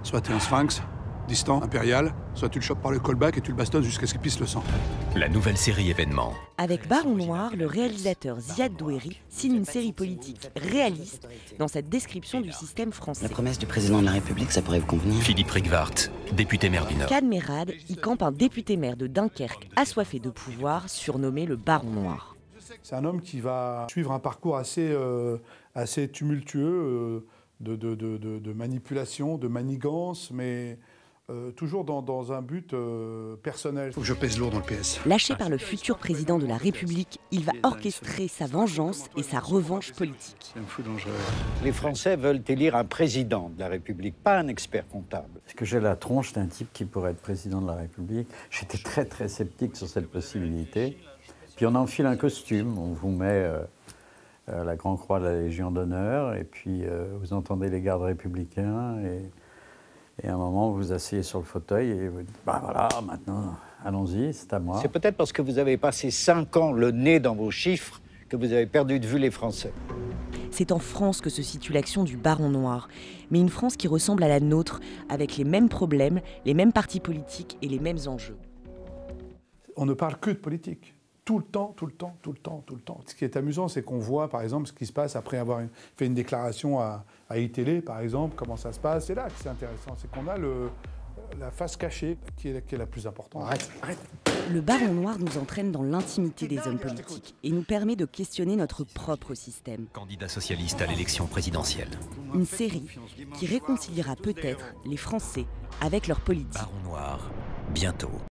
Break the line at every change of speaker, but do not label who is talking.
Soit t'es un sphinx, distant, impérial, soit tu le chopes par le callback et tu le bastonnes jusqu'à ce qu'il pisse le sang.
La nouvelle série événement.
Avec Baron Noir, le réalisateur Ziad Doueri signe une série politique réaliste dans cette description du système français.
La promesse du président de la République, ça pourrait vous convenir?
Philippe Rigvart, député maire du Nord.
Kad Merad y campe un député-maire de Dunkerque assoiffé de pouvoir, surnommé le Baron Noir.
C'est un homme qui va suivre un parcours assez tumultueux de manipulation, de manigance, mais toujours dans un but personnel.
Faut que je pèse lourd dans le PS.
Lâché par le futur président de la République, il va orchestrer sa vengeance et sa revanche politique.
C'est un fou dangereux.
Les Français veulent élire un président de la République, pas un expert comptable.
Est-ce que j'ai la tronche d'un type qui pourrait être président de la République? J'étais très très sceptique sur cette possibilité. Puis on enfile un costume, on vous met la Grand Croix de la Légion d'honneur, et puis vous entendez les gardes républicains, et à un moment vous vous asseyez sur le fauteuil et vous dites, bah voilà, maintenant, allons-y, c'est à moi.
C'est peut-être parce que vous avez passé 5 ans le nez dans vos chiffres que vous avez perdu de vue les Français.
C'est en France que se situe l'action du Baron Noir, mais une France qui ressemble à la nôtre, avec les mêmes problèmes, les mêmes partis politiques et les mêmes enjeux.
On ne parle que de politique. Tout le temps. Ce qui est amusant, c'est qu'on voit, par exemple, ce qui se passe après avoir fait une déclaration à iTélé, par exemple, comment ça se passe. C'est là que c'est intéressant, c'est qu'on a la face cachée qui est la plus importante. Arrête.
Le Baron Noir nous entraîne dans l'intimité des hommes politiques et nous permet de questionner notre propre système.
Candidat socialiste à l'élection présidentielle.
Une série qui réconciliera peut-être les Français avec leur politique.
Baron Noir, bientôt.